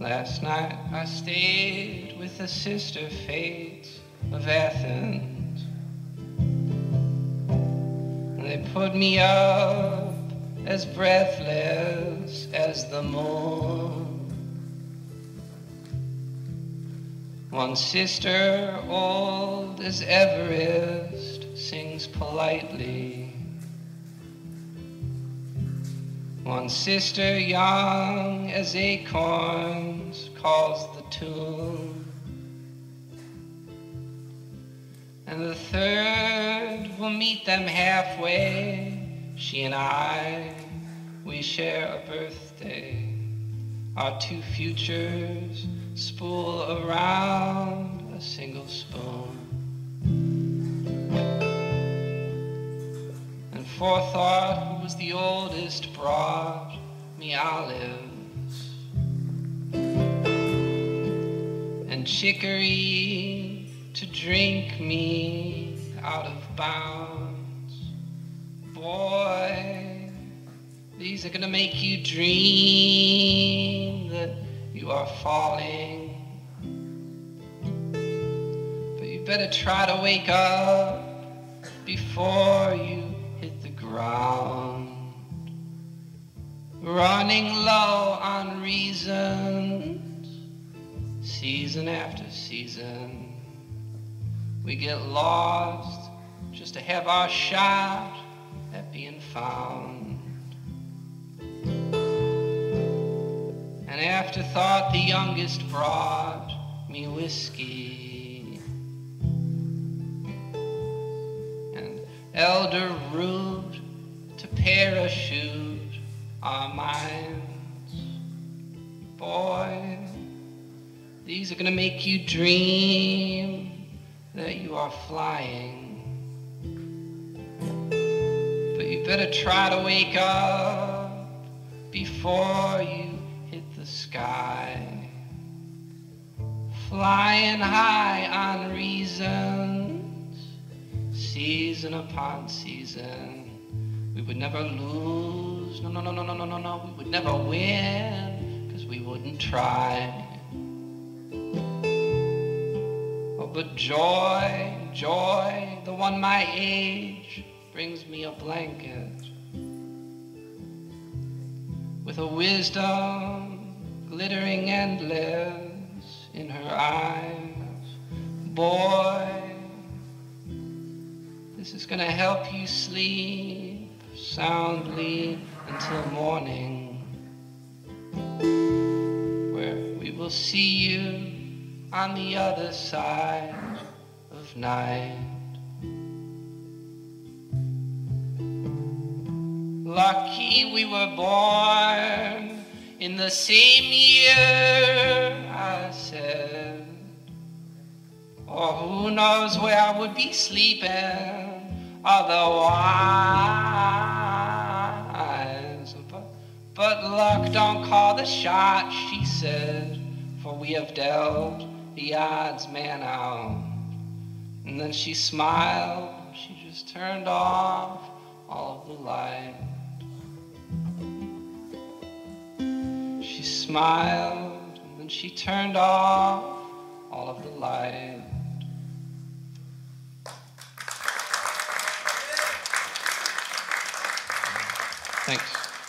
Last night I stayed with the sister fates of Athens. And they put me up as breathless as the moon. One sister old as Everest sings politely. One sister young as acorns calls the tune. And the third will meet them halfway. She and I, we share a birthday. Our two futures spool around a single spoon. And forethought, who was the oldest, brought me olives and chicory to drink me out of bounds. Boy, these are gonna make you dream that you are falling. But you better try to wake up before you hit the ground. Running low on reasons, season after season. We get lost just to have our shot at being found. And afterthought, the youngest brought me whiskey and elder root to parachute our minds. Boy, these are gonna make you dream that you are flying. But you better try to wake up before you hit the sky. Flying high on reasons, season upon season. We would never lose, no, we would never win, 'cause we wouldn't try. Oh, but joy, joy, the one my age, brings me a blanket with a wisdom glittering endless in her eyes. Boy, this is gonna help you sleep soundly until morning, where we will see you on the other side of night. Lucky we were born in the same year, I said, or who knows where I would be sleeping otherwise. But luck don't call the shot, she said, for we have dealt the odds man out. And then she smiled, she just turned off all of the light. She smiled, and then she turned off all of the light. Thanks.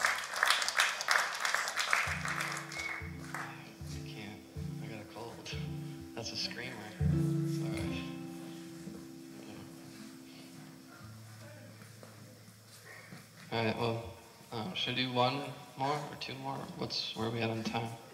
I can't. I got a cold. That's a screamer. Sorry. All right. Well, should I do one more or two more? Where are we at on time?